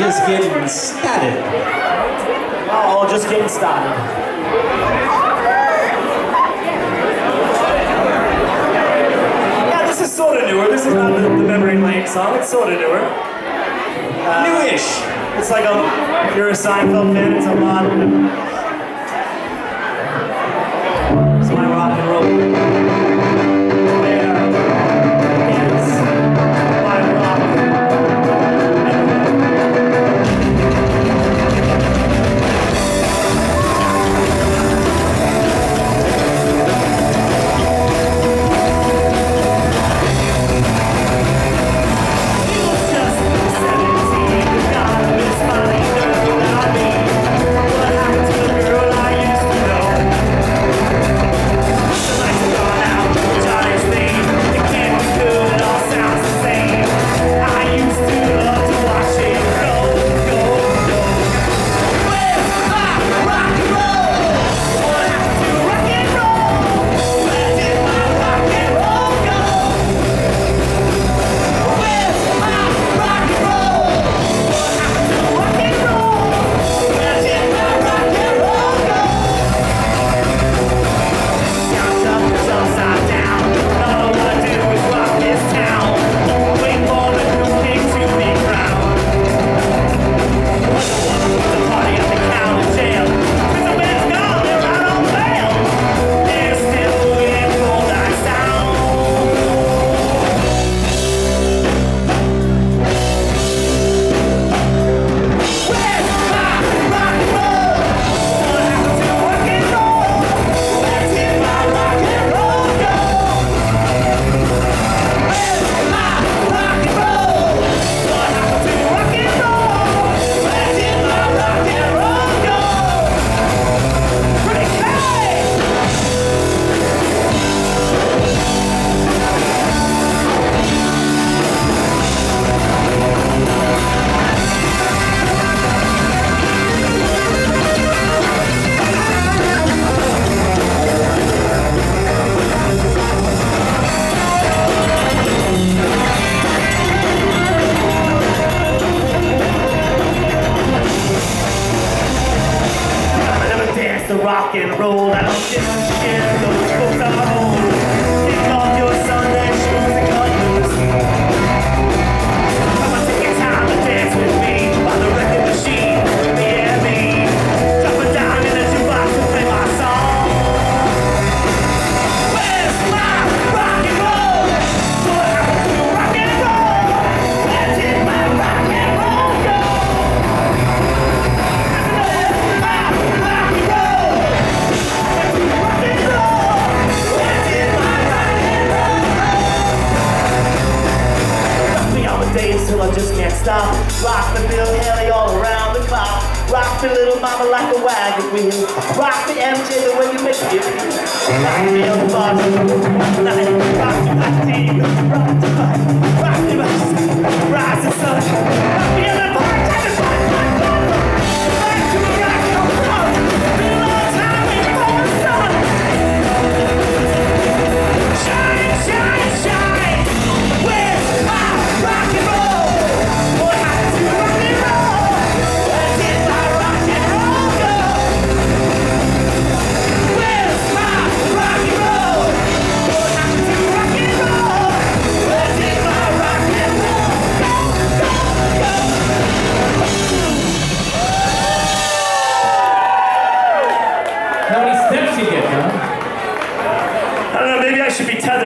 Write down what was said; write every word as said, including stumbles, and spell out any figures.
just getting started. Oh, just getting started. Yeah, this is sort of newer. This is not the, the Memory Lane song. It's sort of newer. Uh, Newish. It's like a, if you're a Seinfeld fan, it's a modern. It's my rock and roll. Where is my rock and roll? The rock and roll, I don't give a shit, those books are old. Take off your Sunday shoes and cut loose. Come on, take your time and dance with me by the record machine, yeah me. Drop a dime in the jukebox and play my song. Where's my rock and roll? What happened to rock and roll? Where did my rock and roll go? Where's my rock and roll? Till I just can't stop. Rock the Bill Haley all around the clock. Rock the little mama like a wagon wheel. Rock the M J the way you make it feel. Rock the other bars in the night. Rock the black team. Rock the fight. Rock the rise. Rise the sun. Rock the other bars. Rock the fight. Back to the rock and roll. Been a long time waiting for the sun. Shine, shine, shine. Where's my rock and roll? How many steps you get, huh? I don't know, maybe I should be tethered.